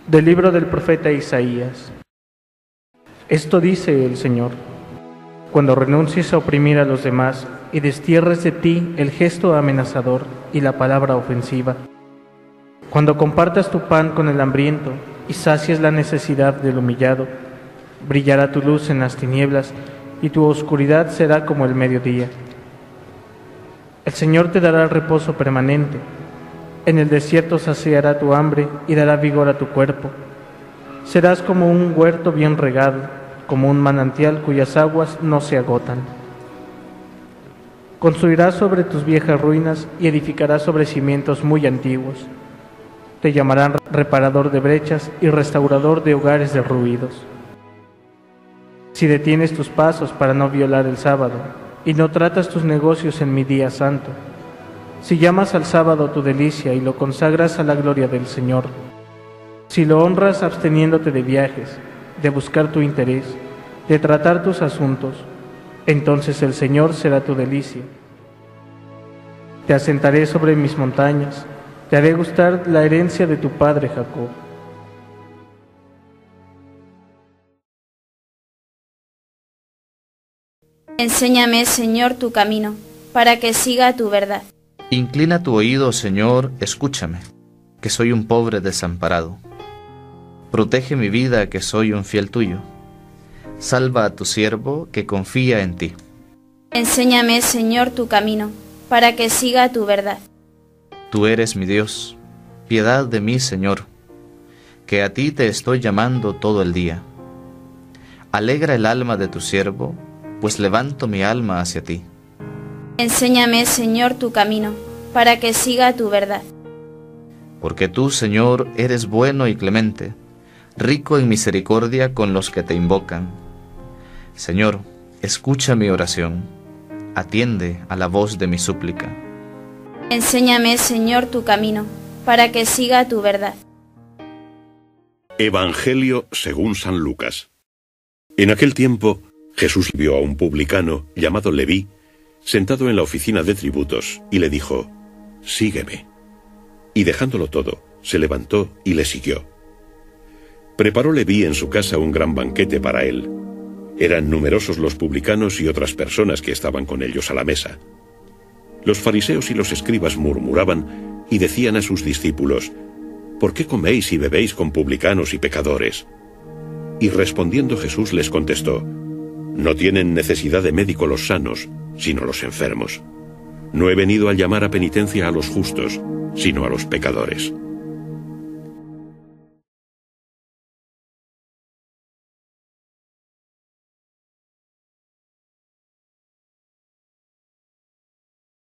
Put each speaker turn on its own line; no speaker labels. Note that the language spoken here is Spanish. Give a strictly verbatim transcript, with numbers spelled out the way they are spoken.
Del libro del profeta Isaías. Esto dice el Señor: cuando renuncies a oprimir a los demás y destierres de ti el gesto amenazador y la palabra ofensiva, cuando compartas tu pan con el hambriento y sacies la necesidad del humillado, brillará tu luz en las tinieblas y tu oscuridad será como el mediodía. El Señor te dará reposo permanente. En el desierto saciará tu hambre y dará vigor a tu cuerpo. Serás como un huerto bien regado, como un manantial cuyas aguas no se agotan. Construirás sobre tus viejas ruinas y edificarás sobre cimientos muy antiguos. Te llamarán reparador de brechas y restaurador de hogares derruidos. Si detienes tus pasos para no violar el sábado y no tratas tus negocios en mi día santo, si llamas al sábado tu delicia y lo consagras a la gloria del Señor, si lo honras absteniéndote de viajes, de buscar tu interés, de tratar tus asuntos, entonces el Señor será tu delicia. Te asentaré sobre mis montañas, te haré gustar la herencia de tu padre Jacob.
Enséñame, Señor, tu camino, para que siga tu verdad.
Inclina tu oído, Señor, escúchame, que soy un pobre desamparado. Protege mi vida, que soy un fiel tuyo. Salva a tu siervo, que confía en ti.
Enséñame, Señor, tu camino, para que siga tu verdad.
Tú eres mi Dios, piedad de mí, Señor, que a ti te estoy llamando todo el día. Alegra el alma de tu siervo, pues levanto mi alma hacia ti.
Enséñame, Señor, tu camino, para que siga tu verdad.
Porque tú, Señor, eres bueno y clemente, rico en misericordia con los que te invocan. Señor, escucha mi oración, atiende a la voz de mi súplica.
Enséñame, Señor, tu camino, para que siga tu verdad.
Evangelio según San Lucas. En aquel tiempo, Jesús vio a un publicano llamado Leví sentado en la oficina de tributos y le dijo: «Sígueme». Y dejándolo todo, se levantó y le siguió. Preparó Leví en su casa un gran banquete para él. Eran numerosos los publicanos y otras personas que estaban con ellos a la mesa. Los fariseos y los escribas murmuraban y decían a sus discípulos: «¿Por qué coméis y bebéis con publicanos y pecadores?». Y respondiendo Jesús les contestó: «No tienen necesidad de médico los sanos, sino los enfermos. No he venido a llamar a penitencia a los justos, sino a los pecadores».